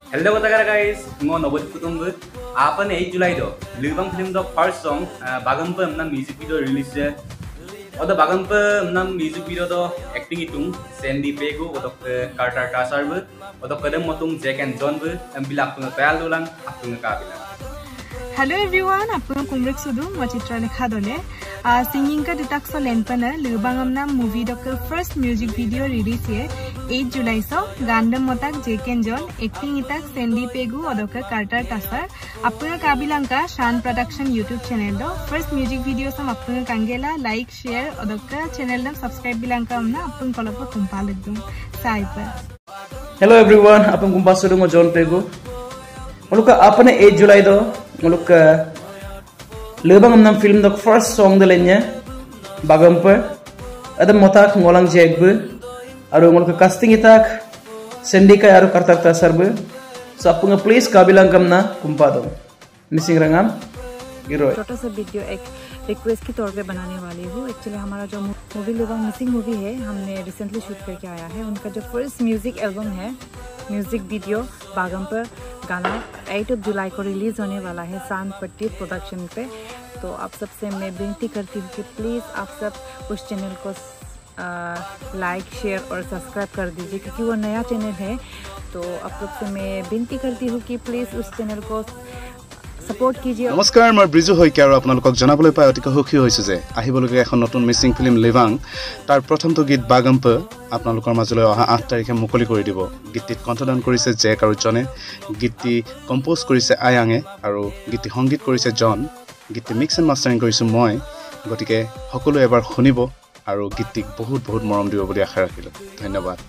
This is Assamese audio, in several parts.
Hello guys, मैं नवोद कुटुंब आपन 8 जुलाई दो लिबंग फिल्म दो फर्स्ट सॉन्ग बागंप हमना म्यूजिक वीडियो रिलीज है और बागंप हमना म्यूजिक वीडियो दो एक्टिंग इतुंग सैंडी पेगु और कार्टर टासर और कदम मतुंग जैक एंड जॉन बिलाक तुंग तयाल दोलांग आपुंग काबिला Hello everyone, आपको कुमरिक सुदु चित्रलेखा दले सिंगिंग का डिटेक्स लेनपन लिबंग हमना movie doctor first music video release है 8 जुलाई सो गांडम मतक जैक एंड जॉन एक्टिंग इतक सैंडी पेगु और कार्टर टासर आपको काबिलंका शान प्रोडक्शन यूट्यूब चैनल दो फर्स्ट म्यूजिक वीडियो सम आपको कांगेला लाइक शेयर और चैनल दम सब्सक्राइब बिलंका हमना आपन कलप कुंपाल एकदम साइपर हेलो एवरीवन आपन कुंपा सुदु जॉन पेगु मुलुक आपने 8 जुलाई दो मुलुक लेबंग हमना फिल्म दो फर्स्ट सॉन्ग दलेन्या बागंप अदम मताक ngolang jekbe aru मुलुक कास्टिंग इताक सेंडिका aru kartak tasarbe so apunga please kabilang kamna kumpa dong Mising रंगम गिरो छोटा सा वीडियो एक रिक्वेस्ट के तौर पे बनाने वाली हूँ। एक्चुअली हमारा जो मूवी लिबंग मिसिंग मूवी है हमने रिसेंटली शूट करके आया है। उनका जो फर्स्ट म्यूजिक एल्बम है म्यूजिक वीडियो बागंप गाना 8 जुलाई को रिलीज होने वाला है शान पट्टी प्रोडक्शन पे। तो आप सबसे मैं विनती करती हूँ कि प्लीज़ आप सब उस चैनल को लाइक शेयर और सब्सक्राइब कर दीजिए क्योंकि वो नया चैनल है। तो आप लोग से मैं विनती करती हूँ कि प्लीज़ उस चैनल को सपोर्ट कीजिए। नमस्कार मैं ब्रिजु हइके और आपनालोকক जनाबले पाइ अतिक सुखी होइछु जे आहिबलगे এখন নতুন মিসিং ফিল্ম লিবাং তার প্রথমটো গীত বাগম্প आपनालोকৰ মাজলৈ অহা 8 তাৰিখে মুকলি কৰি দিব। গীতটিত কণ্ঠদান কৰিছে জেক আৰু জনে, গীতটি কম্পোজ কৰিছে আয়াঙে আৰু গীতটি সংগীত কৰিছে জন, গীতটি মিক্স এণ্ড মাষ্টাৰিং কৰিছো মই। গতিকে সকলো এবাৰ শুনিব আৰু গীতটিক বহুত বহুত মৰম দিব বুলি আশা ৰাখিলো। ধন্যবাদ।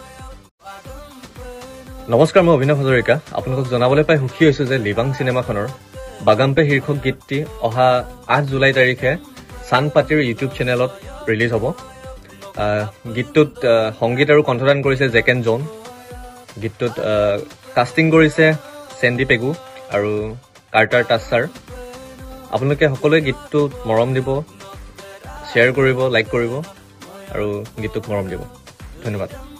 নমস্কাৰ মই অভিনৱ হাজৰিকা আপোনালোকক জনাবলৈ পাই সুখী হৈছো যে লিবাং সিনেমাখনৰ বাগাম্পে শীৰ্ষক গীতটি অহা 8 জুলাই তাৰিখে শান পাটিৰ ইউটিউব চেনেলত ৰিলিজ হ'ব। গীতটোত সংগীত আৰু কণ্ঠদান কৰিছে জেক এণ্ড জন, গীতটোত কাষ্টিং কৰিছে সৈন্ডি পেগু আৰু কাৰ্টাৰ টাছাৰ। আপোনালোকে সকলোৱে গীতটোত মৰম দিব, শ্বেয়াৰ কৰিব, লাইক কৰিব আৰু গীতটোক মৰম দিব। ধন্যবাদ।